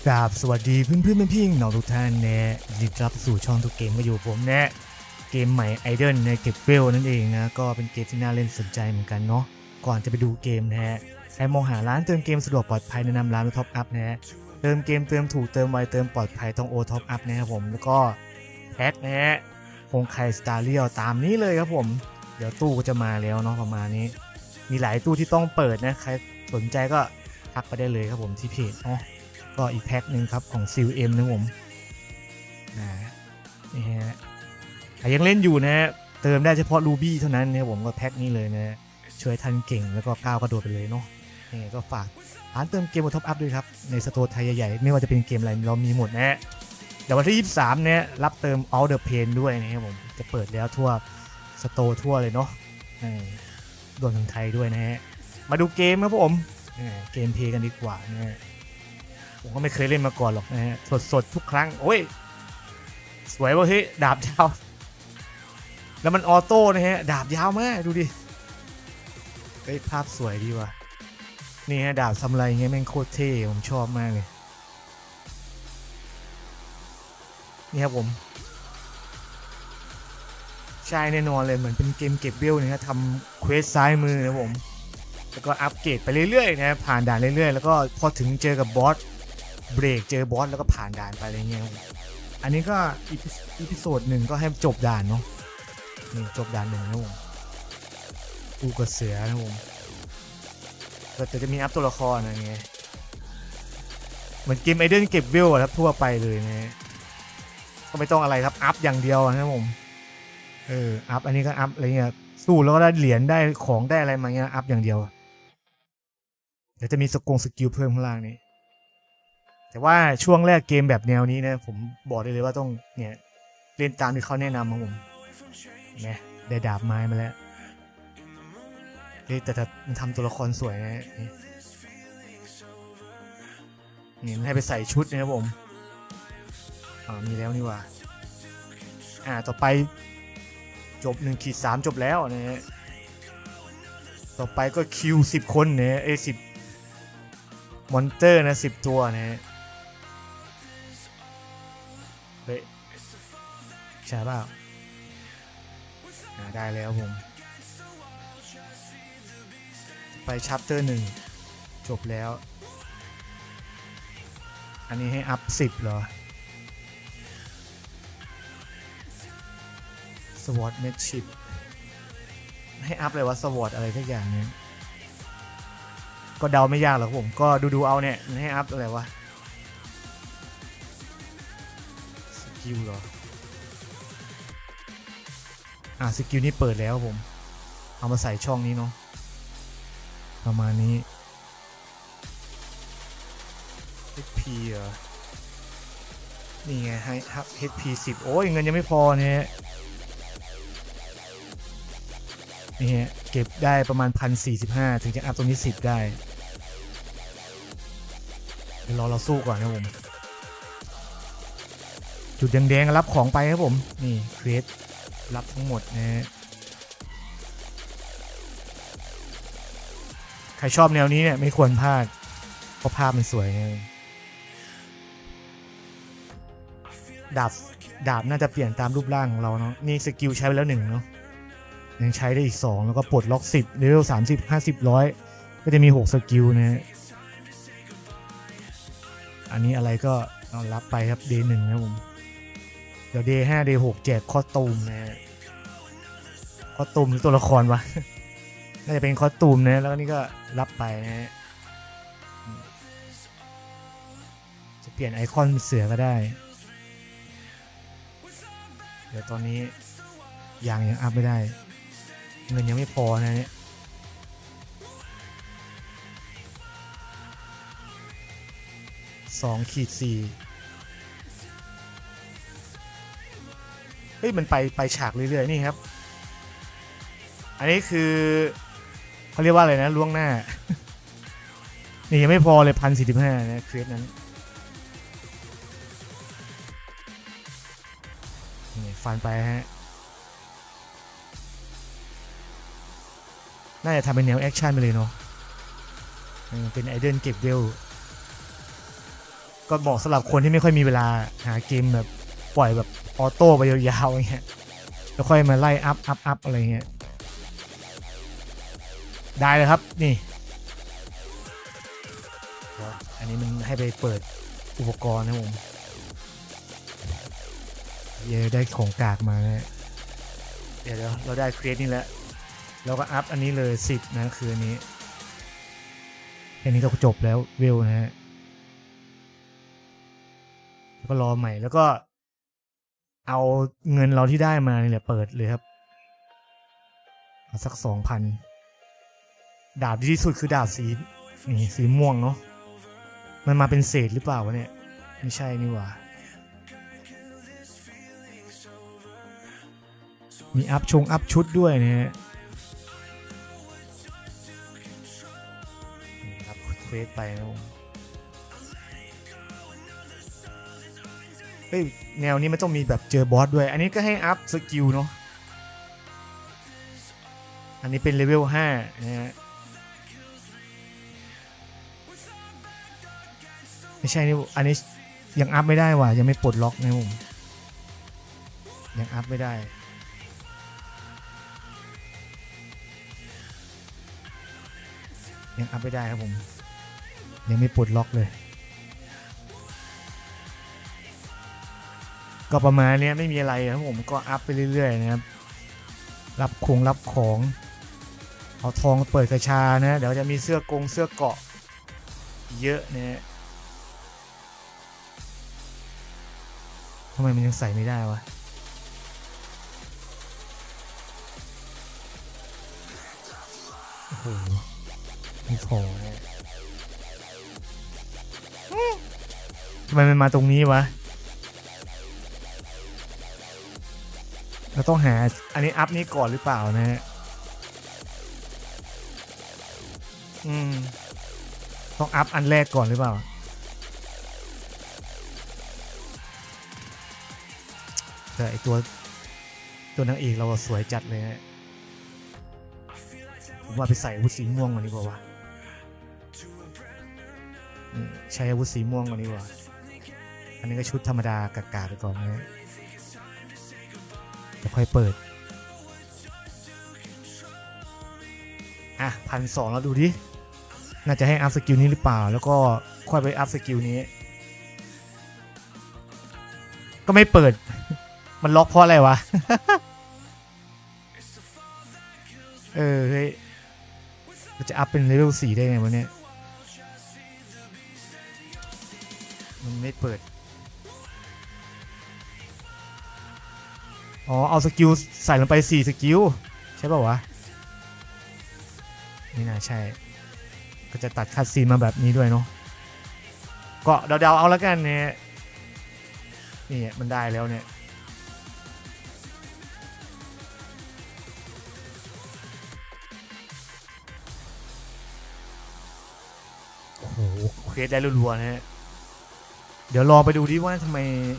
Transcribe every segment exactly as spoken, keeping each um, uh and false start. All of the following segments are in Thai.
กราบสวัสดีเพื่อนเพื่อนพี่น้องทุกท่านนะยินดีรับสู่ช่องทุกเกมมาอยู่ผมนะเกมใหม่ไอดอลในเก็บเวลนั่นเองนะก็เป็นเกมที่น่าเล่นสนใจเหมือนกันเนาะก่อนจะไปดูเกมนะฮะให้มองหาร้านเติมเกมสะดวกปลอดภัยแนะนำร้านท็อปอัพนะฮะเติมเกมเติมถูกเติมไวเติมปลอดภัยต้องโอท็อปอัพนะครับผมแล้วก็แพ็คนะฮะคงไข่สตาร์เรียลตามนี้เลยครับผมเดี๋ยวตู้ก็จะมาแล้วเนาะประมาณนี้มีหลายตู้ที่ต้องเปิดนะใครสนใจก็ทักไปได้เลยครับผมที่เพจเนาะก็อีกแพ็คหนึ่งครับของซิลเอ็มนะผมนะนี่ฮะใครยังเล่นอยู่นะเติมได้เฉพาะรูบี้เท่านั้นนะผมก็แพ็คนี้เลยนะช่วยทันเก่งแล้วก็ก้าวกระโดดไปเลยเนาะนี่ก็ฝากร้านเติมเกมบนท็อปอัพด้วยครับในสโตร์ไทยใหญ่ๆไม่ว่าจะเป็นเกมอะไรเรามีหมดนะเดี๋ยววันที่ยี่สิบสามเนี่ยรับเติม All the Pain ด้วยนะครับผมจะเปิดแล้วทั่วสโตร์ทั่วเลยเนาะรวมถึงไทยด้วยนะฮะมาดูเกมครับผมเกมเพลย์กันดีกว่านะผมก็ไม่เคยเล่นมาก่อนหรอกนะฮะสดๆทุกครั้งโอ้ยสวยว่ะเฮ้ยดาบยาวแล้วมันออโต้นะฮะดาบยาวมากดูดิเฮ้ยภาพสวยดีว่ะนี่ฮะดาบซามูไรเงี้ยแม่งโคตรเท่ผมชอบมากเลยนี่ครับผมใช่แน่นอนเลยเหมือนเป็นเกมเก็บเวลนะทำเควสซ้ายมือนะผมแล้วก็อัปเกรดไปเรื่อยๆนะผ่านด่านเรื่อยๆแล้วก็พอถึงเจอกับบอสเบรกเจอบอสแล้วก็ผ่านด่านไปอะไรเงี้ยอันนี้ก็อีพิโซดหนึ่งก็ให้จบด่านเนาะนี่จบด่านหนึ่งนะผมกูกับเสือนะผมแต่จะมีอัพตัวละครอะไรเงี้ยเหมือนเกมไอเดนเก็บเวลครับทั่วไปเลยนะก็ไม่ต้องอะไรครับอัพอย่างเดียวนะผมเอออัพอันนี้ก็อัพอะไรเงี้ยสู้แล้วก็ได้เหรียญได้ของได้อะไรมาเงี้ยอัพอย่างเดียวเดี๋ยวจะมีสกงสกิลเพิ่มข้างล่างนี้แต่ว่าช่วงแรกเกมแบบแนวนี้นะผมบอกได้เลยว่าต้องเนี่ยเล่นตามที่เขาแนะนำครับผมเนี่ยได้ดาบไม้มาแล้วแต่ถ้ามันทำตัวละครสวยนะนี่ให้ไปใส่ชุดนะครับผมอ่ามีแล้วนี่ว่าอ่าต่อไปจบหนึ่งขีดสามจบแล้วนะฮะต่อไปก็คิวสิบคนเนี่ยเอสิบมอนเตอร์นะสิบตัวนะฮะเฮ้ยใช่เปล่าได้แล้วผมไปชัปเตอร์หนึ่งจบแล้วอันนี้ให้อัพสิบเหรอสวอตเมชชิปให้อัพเลยว่าสวอตอะไรทุกอย่างเนี่ยก็เดาไม่ยากหรอกผมก็ดูดูเอาเนี่ยให้อัพอะไรวะสกิลเหรออ่ะสกิลนี้เปิดแล้วผมเอามาใส่ช่องนี้เนาะประมาณนี้ เอช พี เหรอนี่ไงให้ เอช พี สิบโอ้ยเงินยังไม่พอเนี่ยนี่เก็บได้ประมาณ หนึ่งพันสี่สิบห้า ถึงจะอัพตรงนี้สิบได้เดี๋ยวรอเราสู้ก่อนนะผมจุดแดงๆรับของไปครับผมนี่เควสรับทั้งหมดนะฮะใครชอบแนวนี้เนี่ยไม่ควรพลาดเพราะภาพมันสวยไงดาบดาบน่าจะเปลี่ยนตามรูปร่างของเราเนาะนี่สกิลใช้ไปแล้วหนึ่งเนาะยังใช้ได้อีกสองแล้วก็ปลดล็อกสิบเลเวลสามสิบ ห้าสิบ ร้อยก็จะมีหกสกิลนะฮะอันนี้อะไรก็เอารับไปครับ เดย์ หนึ่งนะผมเดี๋ยว เดย์ ห้า เดย์ หกแจกคอสตูมนะฮะคอสตูมหรือตัวละครวะน่าจะเป็นคอสตูมนะแล้วนี่ก็รับไปนะฮะจะเปลี่ยนไอคอนเสือก็ได้เดี๋ยวตอนนี้ยังยังอัพไม่ได้เงินยังไม่พอนะเนี่ยสองขีดสี่เฮ้ยมันไปไปฉากเรื่อยๆนี่ครับอันนี้คือเขาเรียกว่าอะไรนะล่วงหน้า นี่ยังไม่พอเลยพันสี่สิบห้านะเคสนั้นนี่ฟันไปฮะน่าจะทำเป็นแนวแอคชั่นไปเลยเนาะเป็นไอเดนเก็บเวลก็เหมาะสำหรับคนที่ไม่ค่อยมีเวลาหาเกมแบบปล่อยแบบออโต้ไปยาวๆอย่างเงี้ยแล้วค่อยมาไล่อัพอัพอัพอะไรเงี้ยได้เลยครับนี่อันนี้มันให้ไปเปิดอุปกรณ์นะผมเยอะได้ของกากมานะเดี๋ยวเราได้เครดนี่แล้วเราก็อัพอันนี้เลยสิบนะคืออันนี้แค่นี้ก็จบแล้วเวลนะฮะแล้วก็รอใหม่แล้วก็เอาเงินเราที่ได้มาเนี่ยเปิดเลยครับเอาสักสองพันดาบที่สุดคือดาบสีนี่สีม่วงเนาะมันมาเป็นเศษหรือเปล่าวะเนี่ยไม่ใช่นี่หว่ามีอัพชงอัพชุดด้วยนะฮะรับเควสไปนะผมเฮ้ยแนวนี้ไม่ต้องมีแบบเจอบอสด้วยอันนี้ก็ให้อัพสกิลเนาะอันนี้เป็นเลเวลห้านะฮะไม่ใช่นี่อันนี้ยังอัพไม่ได้ว่ะยังไม่ปลดล็อกนะผมยังอัพไม่ได้ยังอัพไม่ได้ครับผมยังไม่ปลดล็อกเลยก็ประมาณนี้ไม่มีอะไรครับผมก็อัพไปเรื่อยๆนะครับรับคงรับของเอาทองเปิดกระชานะเดี๋ยวจะมีเสื้อกงเสื้อเกาะเยอะนะทำไมมันยังใส่ไม่ได้วะโอ้โหมีของทำไมมันมาตรงนี้วะเราต้องหาอันนี้อัพนี้ก่อนหรือเปล่านะฮะอืมต้องอัพอันแรกก่อนหรือเปล่าแต่ไอตัวตัวนางเอกเราสวยจัดเลยนะผมว่าไปใส่อาวุธสีม่วงมาดีกว่าวะใช้อาวุธสีม่วงมาดีกว่าอันนี้ก็ชุดธรรมดากากๆไปก่อนนะจะค่อยเปิดอ่ะพันสองแล้วดูดิน่าจะให้อัพสกิลนี้หรือเปล่าแล้วก็ค่อยไปอัพสกิลนี้ก็ไม่เปิดมันล็อกเพราะอะไรวะ เออเฮ้ยจะอัพเป็นเลเวลสี่ได้ไงวะเนี่ยมันไม่เปิดอ๋อเอาสกิลใส่ลงไปสี่สกิลใช่ป่าววะนี่น่าใช่ก็จะตัดคัดซีนมาแบบนี้ด้วยเนาะก็เดาๆเอาแล้วกันเนี่ยนี่มันได้แล้วเนี่ยโอ้โหเคสได้รัวๆนะฮะเดี๋ยวรอไปดูดิว่าทำไม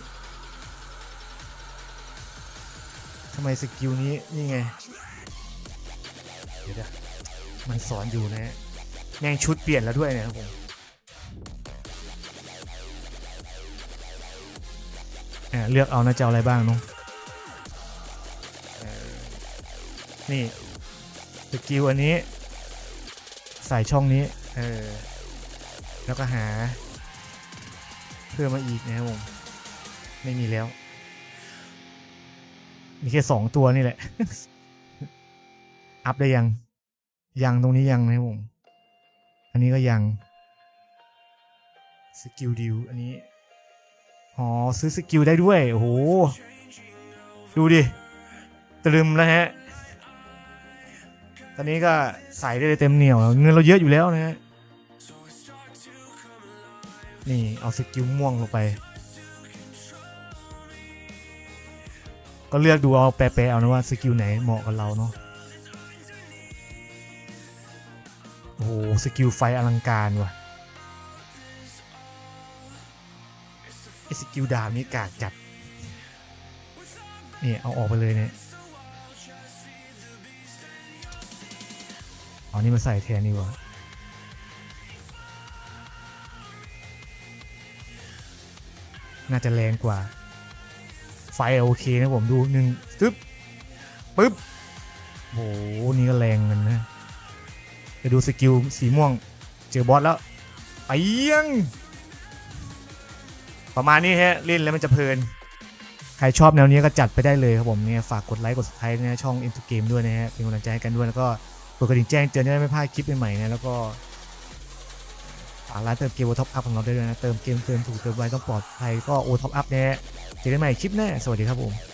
ทำไมสกิลนี้นี่ไงเดี๋ยวมันสอนอยู่นะฮะแม่งชุดเปลี่ยนแล้วด้วยนะครับผมเลือกเอานะจะเอาอะไรบ้างเนาะนี่สกิลอันนี้ใส่ช่องนี้เออแล้วก็หาเพิ่มมาอีกนะครับผมไม่มีแล้วมีแค่สองตัวนี่แหละ อัพได้ยังยังตรงนี้ยังนะครับผมอันนี้ก็ยังสกิลดิวอันนี้อ๋อซื้อสกิลได้ด้วยโอ้โหดูดิตรึมแล้วฮะตอนนี้ก็ใส่ได้เต็มเหนียวเงินเราเยอะอยู่แล้วนะฮะนี่เอาสกิลม่วงลงไปก็เลือกดูเอาแปลๆเอานะว่าสกิลไหนเหมาะกับเราเนาะโอ้โหสกิลไฟอลังการว่ะไอสกิลดาบนี่กากจัดนี่เอาออกไปเลยเนี่ยเอานี่มาใส่แทนนี่วะน่าจะแรงกว่าไฟโอเคนะผมดูหนึ่งปึ๊บปึ๊บโหนี่ก็แรงกันนะไปดูสกิลสีม่วงเจอบอสแล้วไปยังประมาณนี้ฮะเล่นแล้วมันจะเพลินใครชอบแนวนี้ก็จัดไปได้เลยครับผมเนี่ยฝากกดไลค์กด ซับสไครบ์ นะช่อง Into Game ด้วยนะฮะเป็นกำลังใจให้กันด้วยแล้วก็กดกระดิ่งแจ้งเตือนจะได้ไม่พลาดคลิปใหม่ๆนะแล้วก็ฝากร้านเติมเกมโอท็อปอัพของเราด้วยนะเติมเกมเติมถูกเติมไวต้องปลอดภัยก็โอท็อปอัพนะฮะเจอกันใหม่คลิปหน้าสวัสดีครับผม